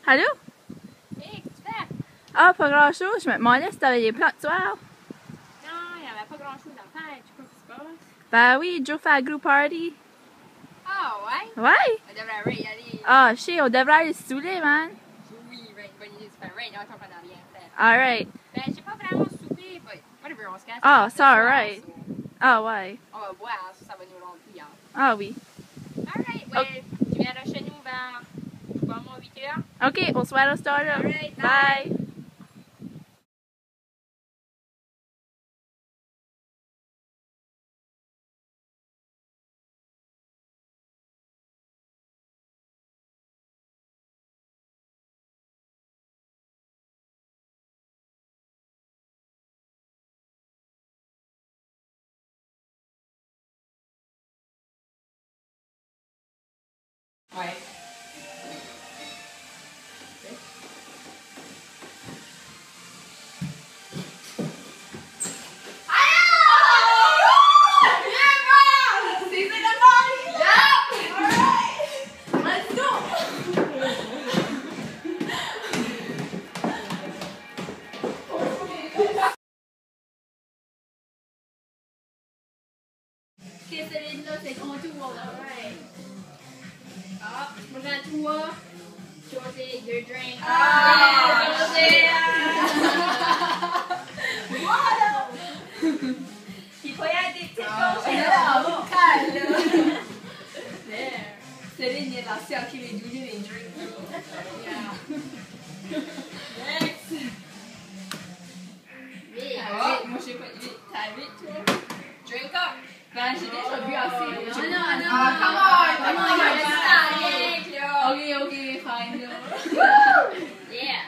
Allô? Hey, qu'est-ce que tu fais? Ah, pas grand-chose. Je me demandais si t'avais des plans de soir. Non, il n'y avait pas grand-chose à faire. Tu sais pas ce qui se passe? Ben oui, Joe fait la glue party. Ah, ouais? Ouais? On devrait y aller. Ah, shit, on devrait aller se saouler, man. Oui, right, bonne idée. Tu fais right, on t'en n'a rien fait. Alright. Ben, j'ai pas vraiment soupé, but whatever, on se casse. Ah, ce c'est soir, alright. so Ah, ouais. on va boire, ça va nous rendre bouillants. Ah oui. Alright, ouais. Tu viendras chez nous vers, je sais pas moi, 8 heures? OK, on se voit à la store, là. Alright, Bye. Ouais. Ok, celui-là, c'est ton tour, là. Right. Ah, moi j'ai un tour. José, deux drinks. Ah! José! Voilà! Il faut y avoir des petites gorgées là. Calme, là. There. Céline, il est lancé à qui les douilles les drinks. Yeah. Next. Vite. Moi, j'ai pas vite. T'as vite, toi? Drink up! Ben, j'ai déjà bu assez. Non, non, Ah, come on! Come on, Come you're on! Ok, fine, là. Yeah!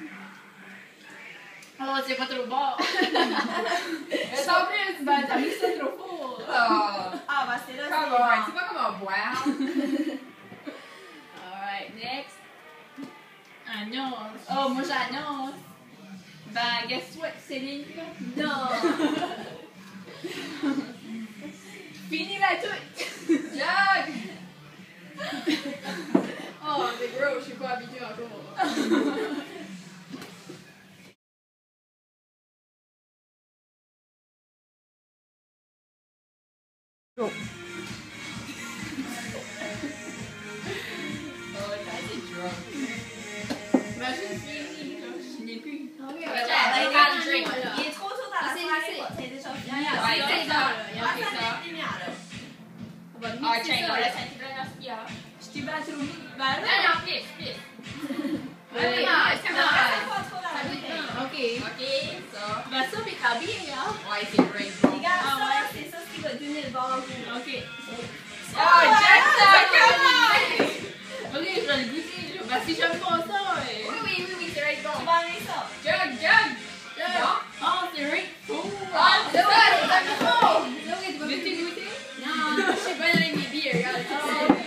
Oh, c'est pas trop bon. Mais sans plus, ben, t'as mis ça trop fort. Ah, bah c'est là, come on! C'est pas comment boire! Alright, next. Annonce. Oh, moi j'annonce. Ben, guess what, Céline? Non. Fini la toute. Jug! Oh, c'est gros, je suis pas habituée encore. Go. Oh, t'as été drunk. Ben, j'ai fini, là. Je n'ai plus. Ouais, have a drink. Il est trop tôt dans la C'est- soirée, c'est- quoi. C'est déjà fini. Ouais, c'est ça. Ah, ça fait une demi-heure, là. On va Ah, mixer tiens, ça, on là. laisse un petit peu de là. Je t'ai battu au milieu. Ben, Non, là. non, pisse, pisse. Ouais, non, ouais, come Non, on. reste pas trop dans la Ça bouteille. dépend. Ok. Ok, ça. Ben, ça, mais t'as bien, hein? Ouais, c'est great, bro. Regarde Ah, ça, ouais. c'est ça ce qui va donner le bon goût. Ok. Oh, Jack, ça! Come Ok, je vais le goûter, là. Ben, si j'aime pas ça, on! Oui, c'est right, Tu bon. vas aimer ça. Jug, jug! Non? Oh, c'est vrai. Oh. Ah, c'est ça, c'est ça qu'il faut! Veux-tu goûter? Non, je suis pas dans les bières, regarde. Ah, ok, ok.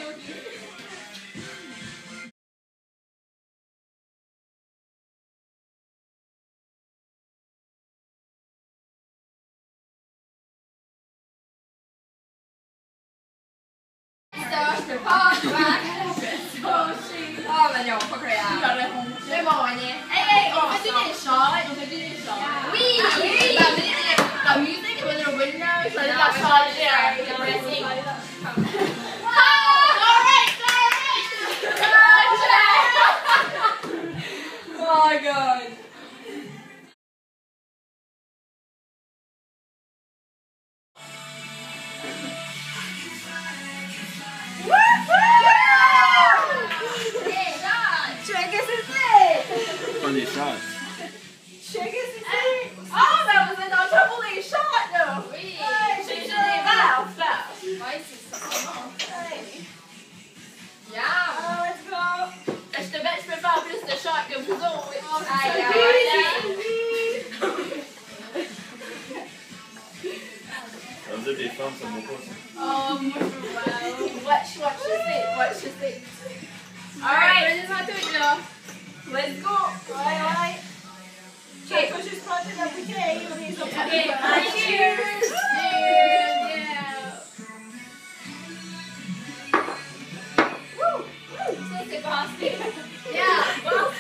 Ça, je peux pas boire. Oh, ben non, pas créable. J'aurais honte. C'est bon, Agnès. Hey, on fait des shots, on fait des shots. Oui, oui! La musique va être bonne, là. Ça va la changer. Depressing. Oh my god. Check it, c'est Pas des shots. Check it, c'est Ah, ben vous êtes en train pour les shots, là. Oui. J'ai des verres, frère. Ouais, c'est ça. Hey. Yeah. Ah, let's go. Je te bête, je peux faire plus de shots que vous autres. Aïe, aïe, Ça veut dire des femmes, ça vaut pas ça. Oh, moi, je veux voir. Watch this it. Alright. Prenez-moi tout, là. Let's go. Ouais. Ok, faut juste prendre la bouteille. On est sur Ok, cheers. Ça, c'est passé. Yeah.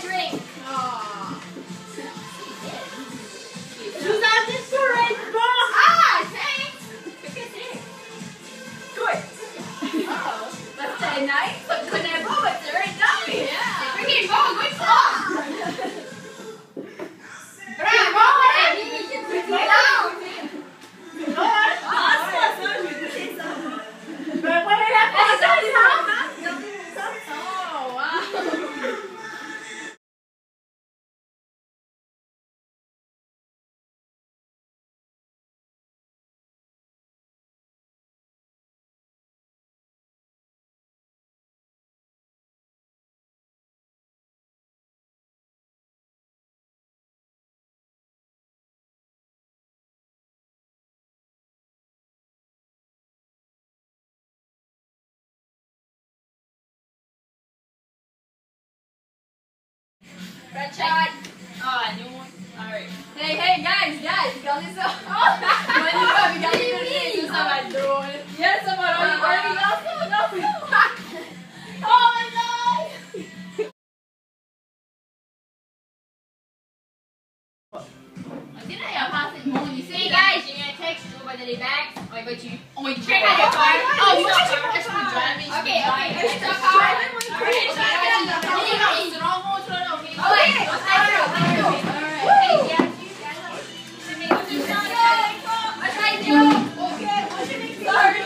drink. You have this correct box. Ah, thanks. Qu'est-ce que c'est? Good. Oh, that's very nice. Ça connaît pas, but it's very nice. Yeah. C'est freaking bon, good job. Bravo, Annie. C'est long. Ah, c'est pas ça, je vais goûter ça. Ben, voilà la prochaine. Oh, wow. Red shot. Ah, new one. Alright. Hey, guys, regardez ça. Regardez ça, ça va être drôle. Yes, ça va Oh my god! On dirait qu'il y a pas assez de monde ici. Hey guys, j'ai eu un texte, je dois donner les bags. On va dessus. On va check à le faire. Oh, moi je peux driver. Ok, je suis d'accord. Tu rencontres là, ok? Ok, let's go. Hey, yeah. C'est mes deux gens. I tried you. Ok, moi je vais sorry.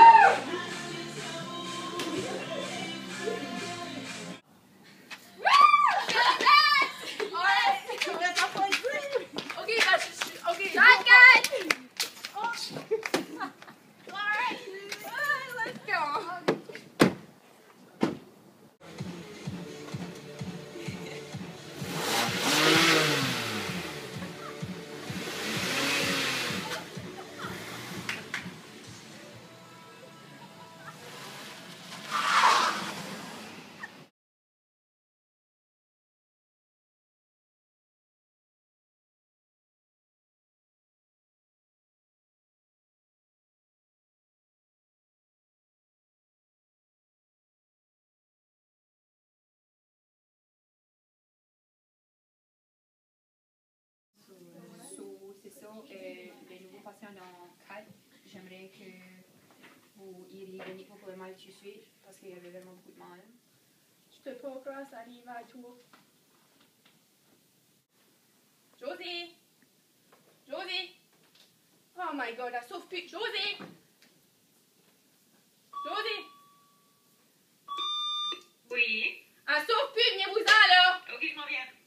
C'est ça, les nouveaux patients dans 4, j'aimerais que vous iriez donner pour le mal tout de suite parce qu'il y avait vraiment beaucoup de mal. Je te pas que ça arrive à toi. Josie! Josie! Oh my god, elle sauve plus. Josie! Josie! Oui. Elle sauve plus, venez-vous-en là! Ok, je m'en viens.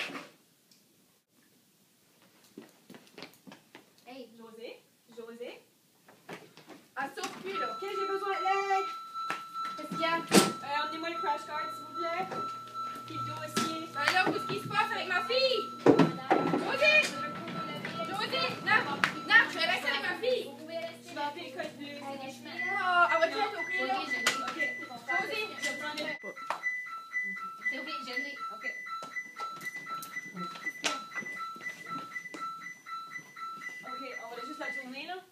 Hey, Josie? Josie? Elle sauve plus là. Ok, j'ai besoin d'aide. Qu'est-ce qu'il y a? Emmenez-moi le crash card, s'il vous plaît. Puis le dossier. Ben là, qu'est-ce qui se passe avec ma fille? Josie! Josie! Non, je vais rester avec ma fille. Je vais appeler le code bleu. Oh, elle va te mettre au prix là. Ok. Josie! Je prends le... C'est ok, je l'ai. Ok. Ok, on va juste la tourner, là.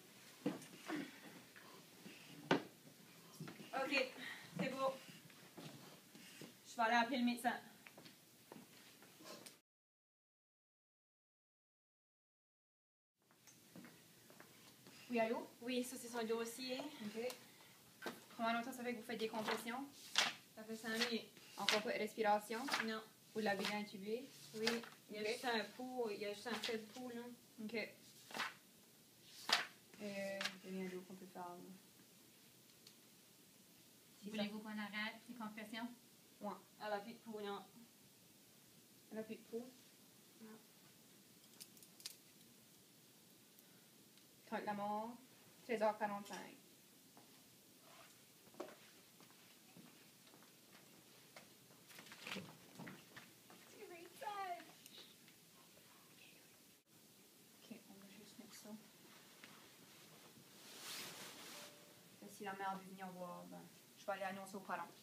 Ok, c'est beau. Je vais aller appeler le médecin. Oui, allô? Oui, ça, c'est son dossier. Ok. Comment longtemps ça fait que vous faites des compressions? Ça fait 5 minutes. Encore pas de respiration? Non. Vous l'avez bien intubé? Oui, il y a juste un pouls, il y a juste un faible pouls, là. Ok. Combien d'eau qu'on peut faire? Là? Voulez-vous qu'on arrête les compressions? Ouais. Elle a plus de pouls, non. Elle a plus de pouls? Non. Quand la mort, 13h45. Ok, on va juste mettre ça. Si la mère veut venir voir, ben, je vais aller annoncer aux parents.